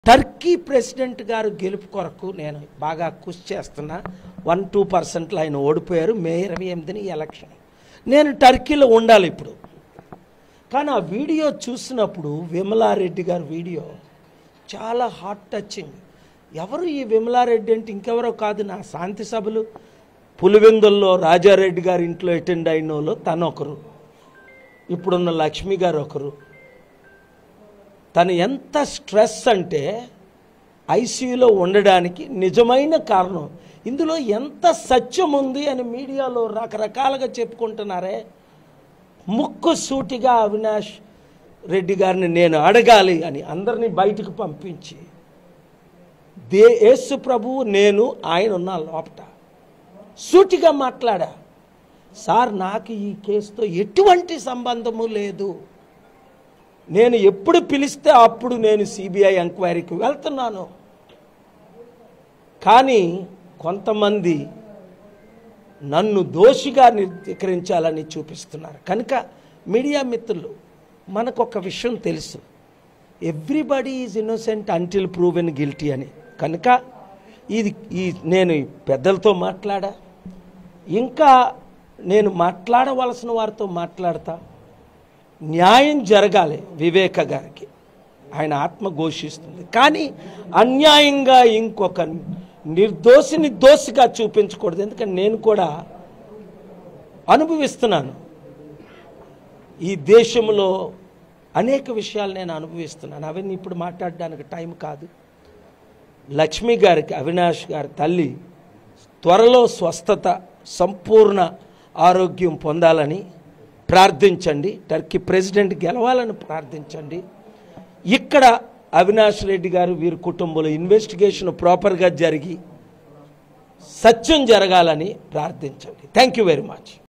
Turkey president గారు గెలుపు కొరకు నేను బాగా కృషి చేస్తున్నా. 1-2% ఆయన ఓడిపోయారు. మే 28ని ఎలక్షన్. నేను టర్కీలో ఉండాలి ఇప్పుడు. కానీ ఆ వీడియో చూసినప్పుడు విమలారెడ్డి గారి వీడియో చాలా హార్ట్ టచింగ్. ఎవరు ఈ విమలారెడ్డి అంటే ఇంకెవరో కాదు, నా శాంతి సభలు పులివెందుల్లో రాజారెడ్డి గారి ఇంట్లో అటెండ్ అయిన వాళ్ళు తను ఒకరు, ఇప్పుడున్న లక్ష్మి గారు ఒకరు. తను ఎంత స్ట్రెస్ అంటే ఐసీయూలో ఉండడానికి నిజమైన కారణం. ఇందులో ఎంత సత్యం ఉంది అని మీడియాలో రకరకాలుగా చెప్పుకుంటున్నారే. ముక్కు సూటిగా అవినాష్ రెడ్డి గారిని నేను అడగాలి అని అందరినీ బయటకు పంపించి యేసు ప్రభువు నేను ఆయన ఉన్న లోపట సూటిగా మాట్లాడా. సార్, నాకు ఈ కేసుతో ఎటువంటి సంబంధము లేదు. నేను ఎప్పుడు పిలిస్తే అప్పుడు నేను సిబిఐ ఎంక్వైరీకి వెళ్తున్నాను. కానీ కొంతమంది నన్ను దోషిగా నిర్ధారించాలని చూపిస్తున్నారు. కనుక మీడియా మిత్రులు, మనకొక విషయం తెలుసు, everybody is innocent until proven guilty అని. కనుక నేను పెద్దలతో మాట్లాడా, ఇంకా నేను మాట్లాడవలసిన వారితో మాట్లాడతా. న్యాయం జరగాలి వివేక గారికి, ఆయన ఆత్మ ఘోషిస్తుంది. కానీ అన్యాయంగా ఇంకొక నిర్దోషిని దోషిగా చూపించకూడదు. ఎందుకంటే నేను కూడా అనుభవిస్తున్నాను. ఈ దేశంలో అనేక విషయాలు నేను అనుభవిస్తున్నాను. అవన్నీ ఇప్పుడు మాట్లాడడానికి టైం కాదు. లక్ష్మి గారికి, అవినాష్ గారి తల్లి త్వరలో స్వస్థత, సంపూర్ణ ఆరోగ్యం పొందాలని ప్రార్థించండి. టర్కీ ప్రెసిడెంట్ గెలవాలని ప్రార్థించండి. ఇక్కడ అవినాష్ రెడ్డి గారు వీరి కుటుంబంలో ఇన్వెస్టిగేషన్ ప్రాపర్గా జరిగి సత్యం జరగాలని ప్రార్థించండి. Thank you very much.